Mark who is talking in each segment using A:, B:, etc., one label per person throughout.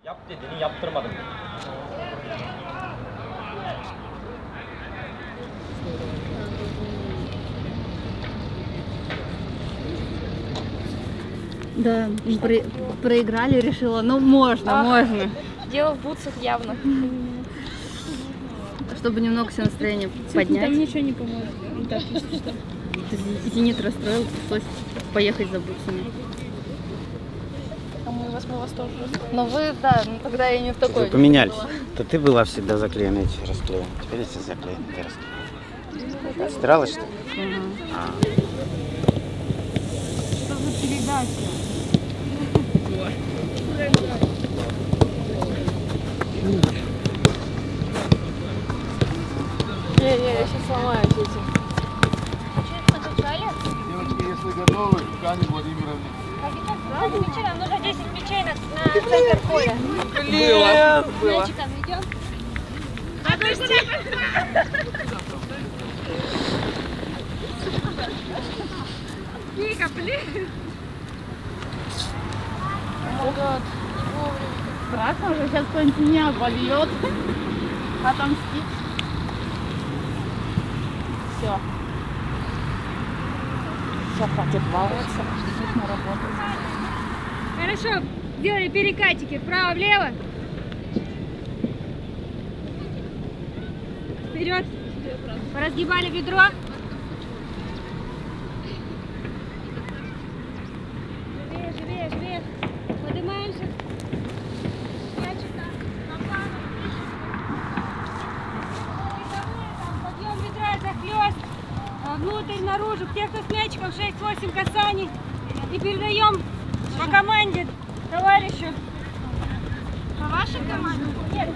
A: Yap dediğini yaptırmadım.
B: Да, проиграли, решила, ну можно.
C: Дело в бутсах явно.
B: Чтобы немного себе настроение поднять.
C: Там ничего не поможет. Так, если что.
B: Зенит расстроил, пришлось поехать за бутсами.
C: А мы вас тоже расстроили. Но вы, да, ну тогда я не в такой.
D: Вы поменялись. То ты была всегда заклеена, эти расклеены. Теперь если заклеены, ты расклеена. Стиралась, что ли?
C: Что за передача? Я сейчас сломаюсь этим.
E: Девочки, если готовы, Кане Владимировне.
F: Вечером нужно 10 мячей на центр поля.
C: Было.
F: Мячиком идем. Вика, блин.
B: Страшно уже, сейчас кто-нибудь меня обольет. Отомстить. Все. Все, хватит баловаться. Нужно работать.
F: Хорошо, делали перекатики вправо-влево. Вперед. Разгибали бедро. Живее, живее, живее. Поднимаемся. Подъем бедра, захлест. Внутрь, наружу. Те, кто с мячиком, 6-8 касаний. И передаем по команде товарищу. По вашей команде? Нет,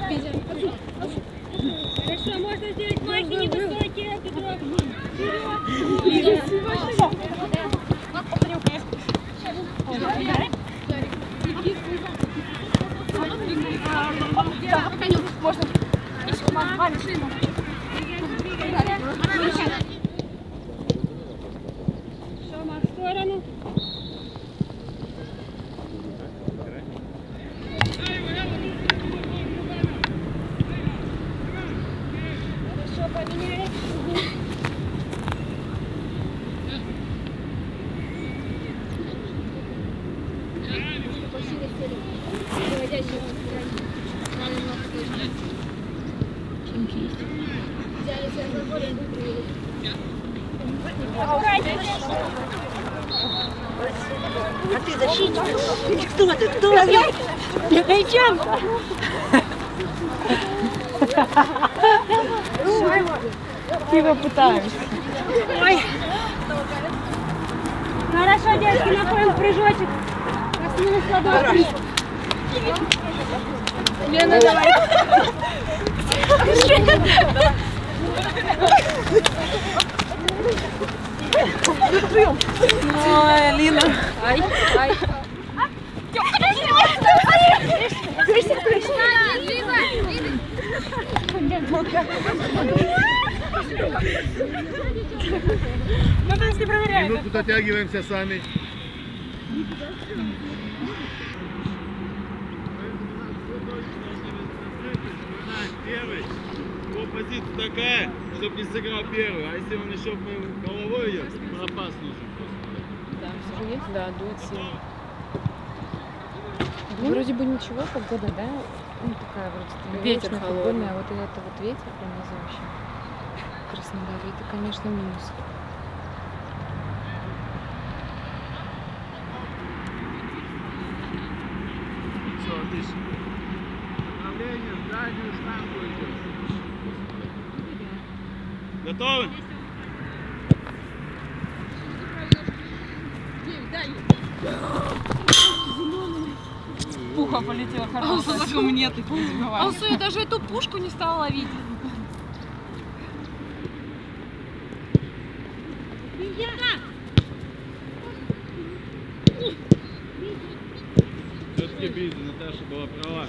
F: хорошо, можно сделать махи невысокие, бедро. Вперед. Шома в сторону. Хорошо, поменяли.
G: А ты защитник? Кто ты? Кто ты? Гайчанка!
C: Типа пытаемся.
F: Ой. Хорошо, девочки, находим прыжочек. Коснулись ладошки.
C: Лена, давай. Ой, Лина. Ай, ай.
E: Минутку дотягиваемся сами. Первый. Его позиция такая, чтобы не сыграл первый. А если он еще головой идет, запас нужен.
C: Да, все же есть, да, дует сильно. Вроде бы ничего, погода, да? Ну, такая вроде ветер холодный, а вот это вот ветер пронизывающий в Краснодаре, это, конечно, минус.
E: Все, отлично. Направление в дальнюю штангу идет. Готовы?
C: Пуха полетела хорошая. А мне такие забивают. Алсу, я даже эту пушку не стала ловить.
E: Все-таки Бизи, Наташа была права.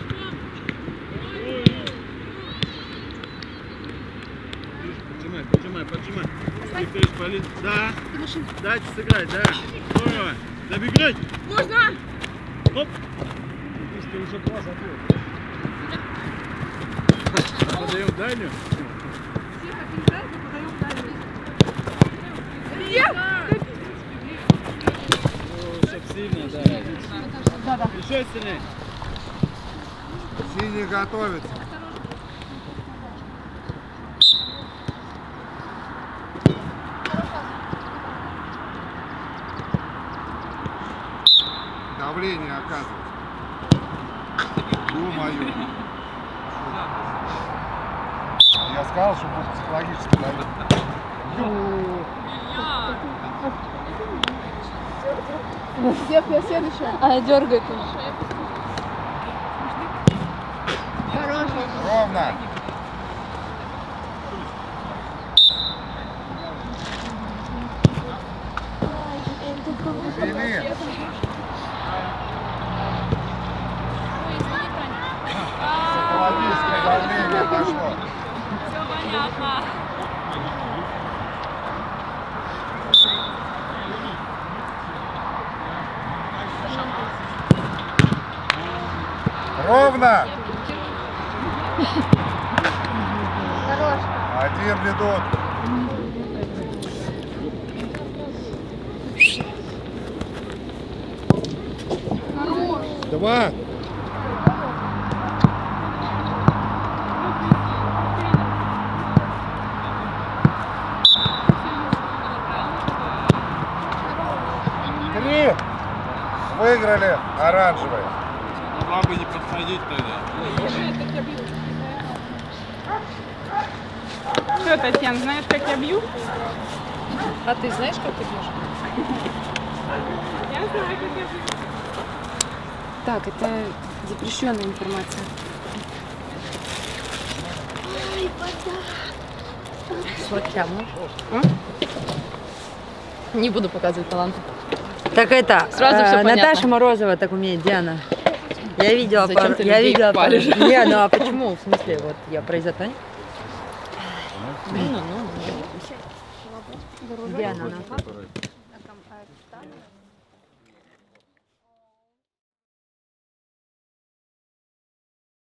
E: Поджимай, поджимай. поджимай. Викторович, полез. Да. Дайте сыграть, да. Здорово. Добегать.
F: Можно?
E: Оп. Ты уже класс отвел. Подаем дальнюю. Чтоб сильно, да. Еще сильнее.
A: Синий готовится. Давление оказывается. Ё-моё. Я сказал, что будет психологически давить.
B: Я следующая.
C: А дергает уже.
A: Ровно. Вели. Психологическое давление пошло.
F: Все понятно.
A: Ровно. Один ведут. Два. Три. Выиграли оранжевые.
E: Могла бы не подходить тогда.
B: Что, Татьяна, знаешь, как я бью?
C: А ты знаешь, как ты бьешь?
B: Я знаю, как я бью.
C: Так, это запрещенная информация. Сладкяну. Не буду показывать талант.
H: Так это,
C: Сразу всё понятно.
H: Наташа Морозова так умеет, Диана. Я видела,
C: Зачем ты
H: я
C: людей
H: видела.
C: палишь?
H: Не, ну а почему? В смысле, вот я про изотань. Диана, она.